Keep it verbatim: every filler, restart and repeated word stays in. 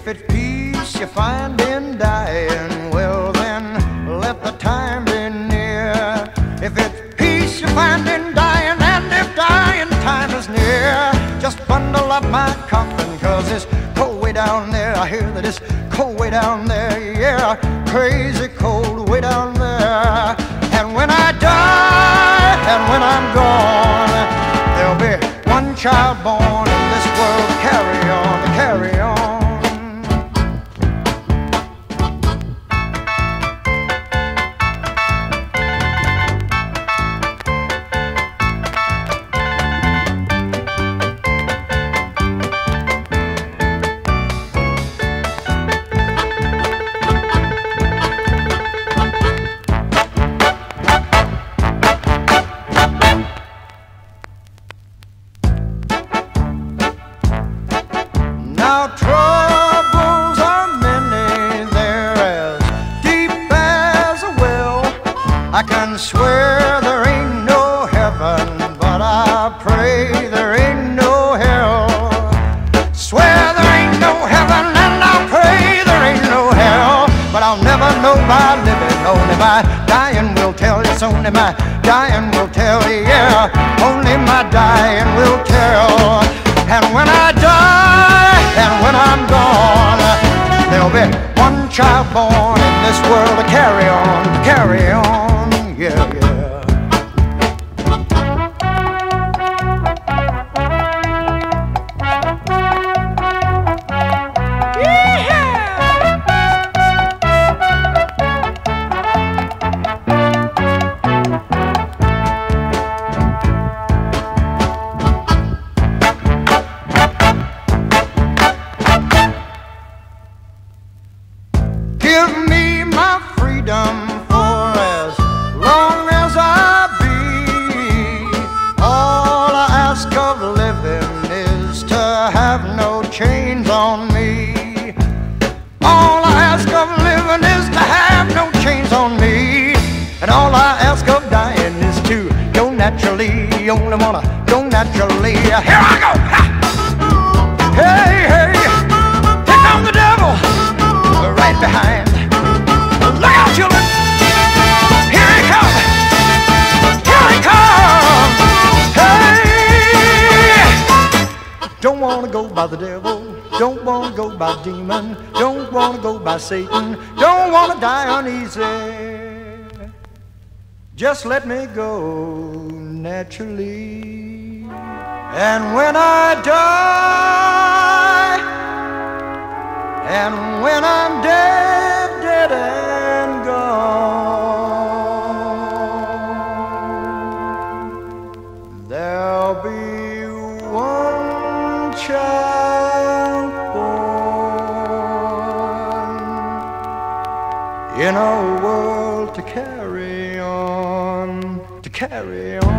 it's peace you find in dying, well then let the time be near. If it's peace you find in dying, and if dying time is near, just bundle up my coffin, cause it's cold way down there. I hear that it's cold way down there, yeah, crazy cold way down there. And when I die, and when I'm gone, there'll be one child born in this world to carry on, to carry on. Now troubles are many, they're as deep as a well. I can swear there ain't no heaven, but I pray there ain't no hell. Swear there ain't no heaven, and I pray there ain't no hell. But I'll never know by living, only my dying will tell. It's only my dying will tell, yeah, only my dying will tell. And when I die, and when I'm gone, there'll be one child born in this world to carry on, to carry on, yeah, yeah. Give me my freedom for as long as I be. All I ask of living is to have no chains on me. All I ask of living is to have no chains on me. And all I ask of dying is to go naturally. You only wanna go naturally. Here I go! Ha! Hey, hey! Here comes the devil! Right behind. Look out, children! Here he comes! Here he comes! Hey! Don't want to go by the devil. Don't want to go by demon. Don't want to go by Satan. Don't want to die uneasy. Just let me go naturally. And when I die, and when I'm dead, dead and gone, there'll be one child born in a world to carry on, to carry on.